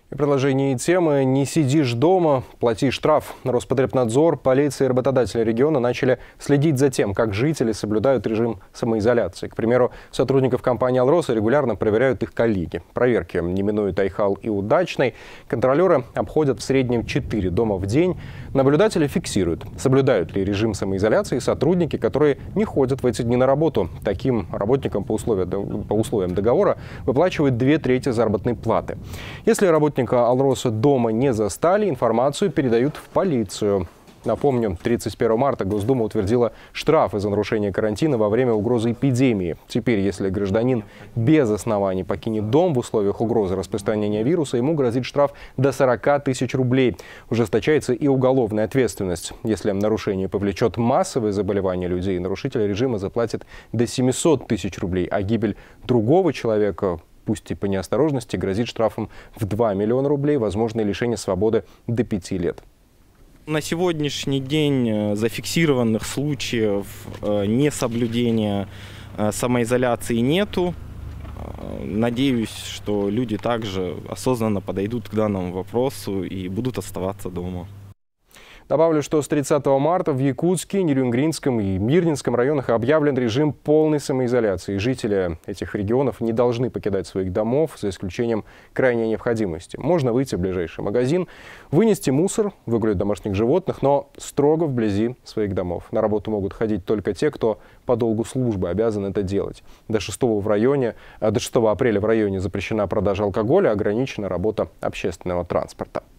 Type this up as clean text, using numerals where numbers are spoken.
И продолжение темы «Не сидишь дома, плати штраф». Роспотребнадзор, полиция и работодатели региона начали следить за тем, как жители соблюдают режим самоизоляции. К примеру, сотрудников компании «Алроса» регулярно проверяют их коллеги. Проверки не минуют Айхал и Удачный. Контролеры обходят в среднем 4 дома в день. Наблюдатели фиксируют, соблюдают ли режим самоизоляции сотрудники, которые не ходят в эти дни на работу. Таким работникам по условиям договора выплачивают 2/3 заработной платы. Если работника «Алроса» дома не застали, информацию передают в полицию. Напомню, 31 марта Госдума утвердила штрафы за нарушение карантина во время угрозы эпидемии. Теперь, если гражданин без оснований покинет дом в условиях угрозы распространения вируса, ему грозит штраф до 40 тысяч рублей. Ужесточается и уголовная ответственность. Если нарушение повлечет массовые заболевания людей, нарушитель режима заплатит до 700 тысяч рублей, а гибель другого человека, пусть и по неосторожности, грозит штрафом в 2 миллиона рублей, возможное лишение свободы до 5 лет. На сегодняшний день зафиксированных случаев несоблюдения самоизоляции нету. Надеюсь, что люди также осознанно подойдут к данному вопросу и будут оставаться дома. Добавлю, что с 30 марта в Якутске, Нерюнгринском и Мирнинском районах объявлен режим полной самоизоляции. Жители этих регионов не должны покидать своих домов, за исключением крайней необходимости. Можно выйти в ближайший магазин, вынести мусор, выгулять домашних животных, но строго вблизи своих домов. На работу могут ходить только те, кто по долгу службы обязан это делать. До 6 апреля в районе запрещена продажа алкоголя, ограничена работа общественного транспорта.